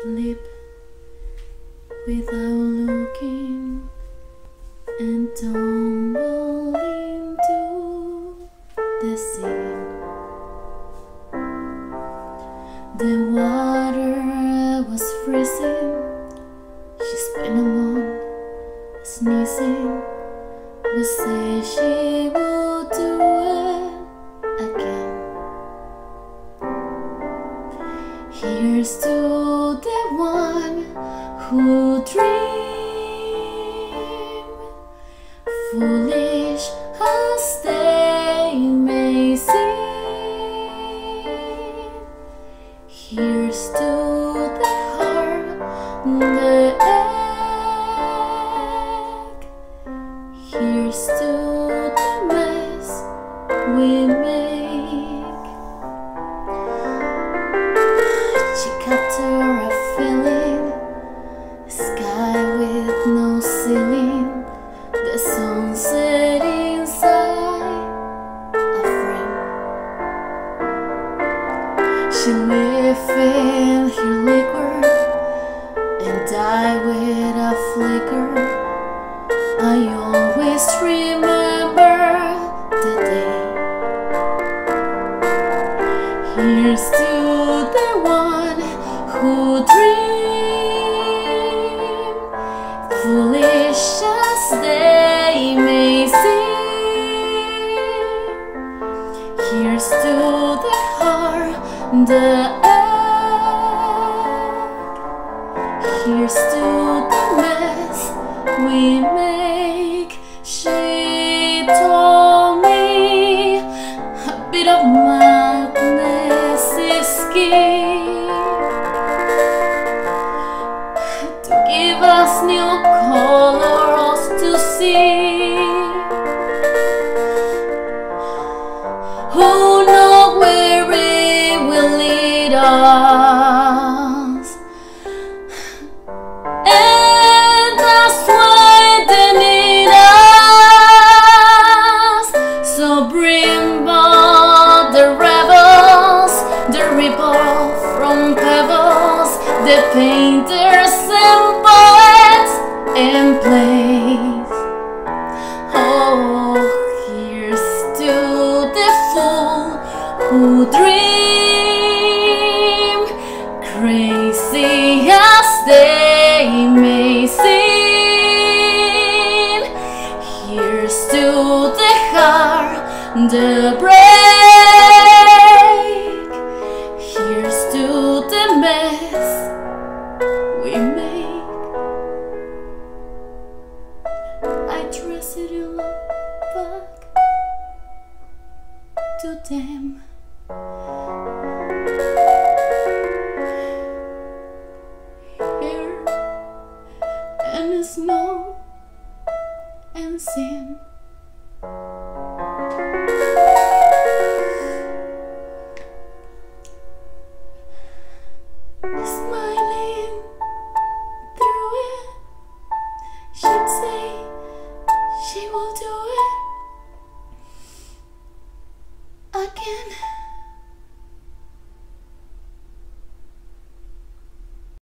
Sleep without looking and tumble into the sea. The water was freezing. She spent a month sneezing, but said she would do it again. Here's to the one who dream, foolish as they may seem. Here's to the heart, the egg. Here's to the mess we make. She captured a feeling, a sky with no ceiling, the sunset inside a frame. She lived in her liquor and died with a flicker. I always remember the day. Here's to the one who dream, foolish as they may seem. Here's to the heart, the egg. Here's to the mess we make. She told me a bit of madness is key to give us new colors to see. Who knows where it will lead us? And that's why they need us. So bring back the rebels, the ripple from pebbles, the painters and poets and plays. Oh, here's to the fool who dream, crazy as they may seem. Here's to the heart, the break. Here's to the mess we make. I trust it in love back to them. Here and it's no